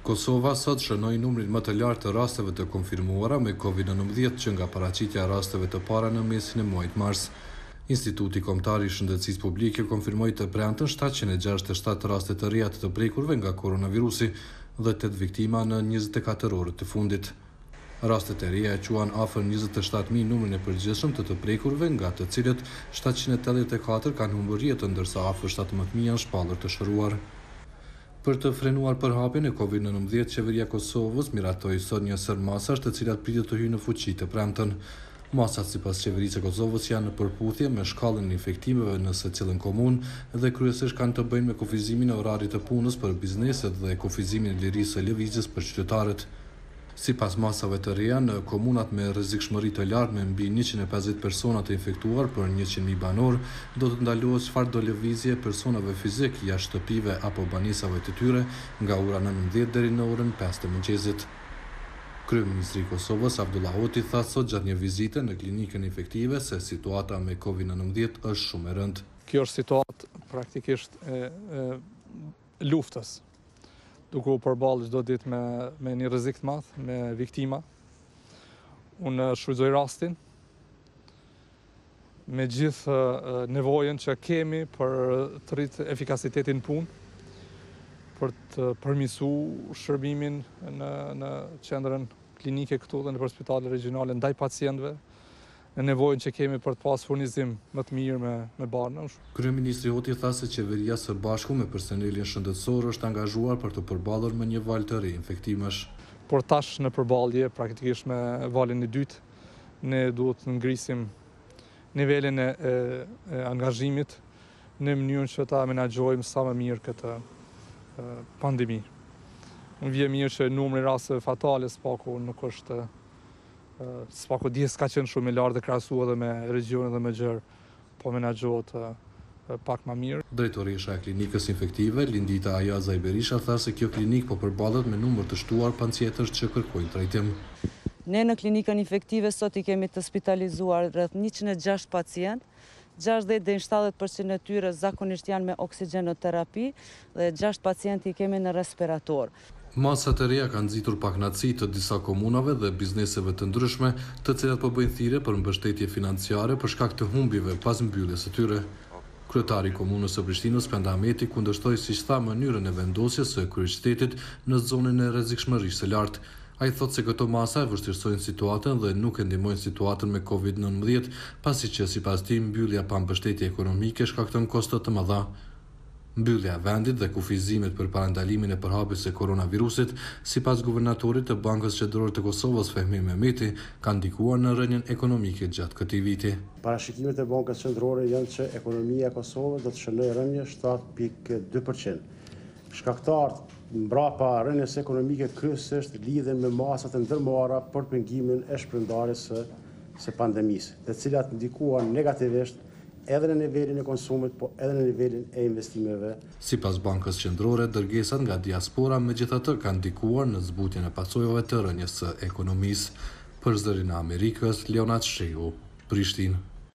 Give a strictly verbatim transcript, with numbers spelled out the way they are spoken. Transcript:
Kosova sot shënoi numrin më të lartë të rasteve të konfirmuara me COVID nëntëmbëdhjetë që nga paraqitja e rasteve të para në mesin e muajit mars. Instituti Kombëtar i Shëndetësisë Publike konfirmoi të premten shtatëqind e gjashtëdhjetë e shtatë raste të reja të prekurve nga koronavirusi dhe tetë viktima në njëzet e katër orët të fundit. Rastet e reja e quan afër njëzet e shtatë mijë numrin e përgjithshëm të të prekurve, nga të cilët shtatëqind e tetëdhjetë e katër kanë humbur jetën, ndërsa afër shtatëmbëdhjetë mijë janë shpallur të shëruar. Për të frenuar përhapjen e COVID nëntëmbëdhjetë, qeveria e Kosovës miratoi sot një sër masash të cilat pritet të hyjnë në fuqi të premten. Masat sipas qeverisë së Kosovës janë në përputhje me shkallën e infektimeve në secilën komunë dhe kryesisht kanë të bëjnë me kufizimin e orarit të punës për bizneset dhe kufizimin e lirisë së lëvizjes për qytetarët. Sipas masave të reja, në komunat me rrezikshmëri të lartë me mbi njëqind e pesëdhjetë persona të infektuar për njëqind mijë banor, do të ndalohet çfarëdo lëvizje e personave fizik jashtë shtëpive apo banesave të tyre nga ora nëntëmbëdhjetë deri në orën pesë të mëngjesit. Kryeministri i Kosovës Abdullah Hoti tha sot gjatë një vizite në klinikën infektive se situata me COVID nëntëmbëdhjetë është shumë e rëndë. Kjo është situatë praktikisht e, e luftës, duke u përballë çdo ditë me, me një rrezik të madh, me viktima. Unë shfrytëzoj rastin me gjithë nevojën që kemi për të rritë efikasitetin punë, për të përmirësuar shërbimin në, në qendrën klinike këtu dhe në spitalet regjionale ndaj pacientëve, në nevojën që kemi për të pas furnizim më të mirë me, me barnë. Kryeministri Hoti tha se qeveria së bashku me personelin shëndetësor është angazhuar për të përballur me një val të ri infektimesh. Por tash në përballje praktikisht me valin e dytë, ne duhet të ngrisim nivelin e, e, e angazhimit në mënyrën që ta menaxhojmë sa më mirë këtë e, pandemi. Unë vje mirë që numri rasteve fatale s'paku nuk është s'paku dijes ka qenë shumë i lartë dhe krahasuar edhe me regionet dhe me gjërë, po menaxhohet pak më mirë. Drejtoresha e klinikës infektive, Lindita Ayaza Berisha, tha se kjo klinik po përballet me numër të shtuar pacientësh që kërkojnë trajtim. Ne në klinikën infektive sot i kemi të spitalizuar rreth njëqind e gjashtë pacientë, gjashtëdhjetë deri në shtatëdhjetë përqind e tyre zakonisht janë me oksigjenoterapi dhe gjashtë pacientë i kemi në respirator. Masat e reja kanë nxitur pakënaqësi të disa komunave dhe bizneseve të ndryshme, të cilat po bëjnë thirrje për mbështetje financiare për shkak të humbjeve pas mbylljes së tyre. Kryetari i komunës së Prishtinës, Penda Ahmeti, kundërshtoi siç tha mënyrën e vendosjes së kryeqytetit në zonën e rrezikshmërisë së lartë. Ai thotë se këto masa e vështirësojnë situatën dhe nuk e ndihmojnë situatën me COVID nëntëmbëdhjetë, pasi që sipas tij mbyllja pa mbështetje ekonomike shkakton kosto të mëdha. Mbyllja e vendit dhe kufizimet për parandalimin e përhapjes së koronavirusit, sipas guvernatorit të Bankës Qendrore të Kosovës Fehmi Mehmeti, kanë ndikuar në rënien ekonomike gjatë këtij viti. Parashikimet e Bankës Qendrore janë që ekonomia e Kosovës do të shënojë rënje shtatë pikë dy përqind. Shkaktarët mbrapa rënies ekonomike kryesisht lidhen me masat e ndërmarra për pengimin e shpërndarjes së, së pandemisë, të cilat ndikuan negativisht edhe në nivelin e konsumit, po edhe në nivelin e investimeve. Sipas Bankës Qendrore, dërgesat nga diaspora megjithatë kanë ndikuar në zbutjen e pasojave të rënies së ekonomisë. Për zërin e Amerikës, Leonard Shehu, Prishtinë.